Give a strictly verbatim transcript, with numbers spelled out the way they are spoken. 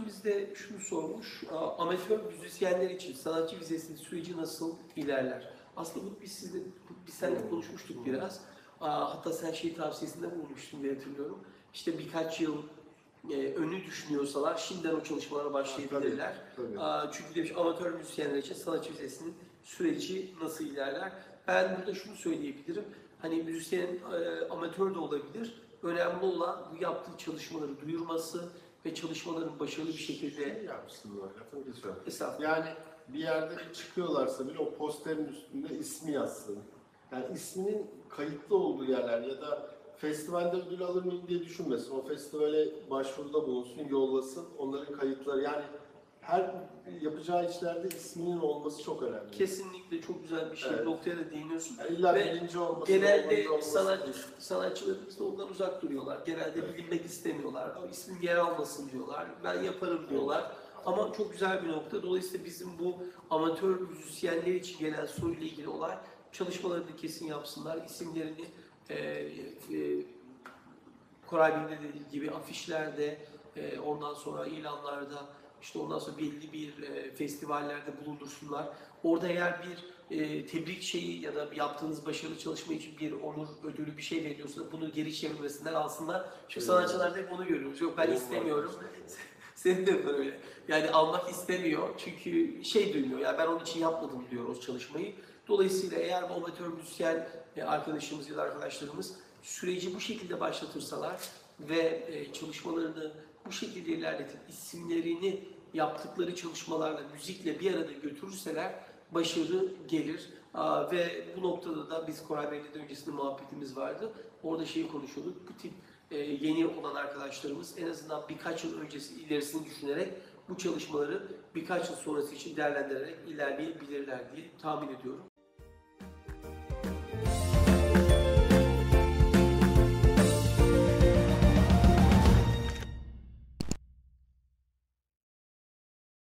takipçimiz de şunu sormuş. a, Amatör müzisyenler için sanatçı vizesinin süreci nasıl ilerler? Aslında bunu biz sizle, biz seninle konuşmuştuk biraz. A, Hatta sen şey tavsiyesinde bulunmuştun diye hatırlıyorum. İşte birkaç yıl e, önü düşünüyorsalar şimdiden o çalışmalara başlayabilirler. Tabii, tabii. A, Çünkü demiş amatör müzisyenler için sanatçı vizesinin süreci nasıl ilerler? Ben burada şunu söyleyebilirim. Hani müzisyen e, amatör de olabilir. Önemli olan bu yaptığı çalışmaları duyurması ve çalışmaların başarılı bir şekilde Şey yapsınlar, lafını kesiyorum. estağfurullah. Yani bir yerde bir çıkıyorlarsa bile o posterin üstünde ismi yazsın. Yani isminin kayıtlı olduğu yerler ya da festivalde ödül alır mıyım diye düşünmesin. O festivale başvuruda bulunsun, yollasın. Onların kayıtları yani her yapacağı işlerde isminin olması çok önemli. Kesinlikle çok güzel bir şey, Evet. noktaya da değiniyorsun. Yani illa Ve birinci olması, genelde olması, olması sanat, değil. sanatçılarımız da ondan uzak duruyorlar. Genelde Evet. bilinmek istemiyorlar. O ismim yer almasın diyorlar. Ben yaparım diyorlar. Ama çok güzel bir nokta. Dolayısıyla bizim bu amatör müzisyenler için gelen soruyla ilgili olay çalışmalarını kesin yapsınlar. İsimlerini e, e, Koray Bey'in de dediği gibi afişlerde, e, ondan sonra ilanlarda, işte ondan sonra belli bir e, festivallerde bulundursunlar. Orada eğer bir e, tebrik şeyi ya da bir yaptığınız başarılı çalışma için bir onur ödülü bir şey veriyorsa bunu geri çevirmesinden alsınlar. Şu Evet. sanatçılarda hep onu görüyoruz. Yok ben Benim istemiyorum. var. Senin de böyle. Yani almak istemiyor. Çünkü şey duymuyor. Ya ben onun için yapmadım diyor o çalışmayı. Dolayısıyla eğer bu amatör müzisyen e, arkadaşımız ya da arkadaşlarımız süreci bu şekilde başlatırsalar ve e, çalışmalarını bu şekilde ilerletip isimlerini yaptıkları çalışmalarla, müzikle bir arada götürürseler başarı gelir. Aa, ve bu noktada da biz Koray Bey'le de öncesinde muhabbetimiz vardı. Orada şeyi konuşuyorduk. Bu tip e, yeni olan arkadaşlarımız en azından birkaç yıl öncesi ilerisini düşünerek bu çalışmaları birkaç yıl sonrası için değerlendirerek ilerleyebilirler diye tahmin ediyorum.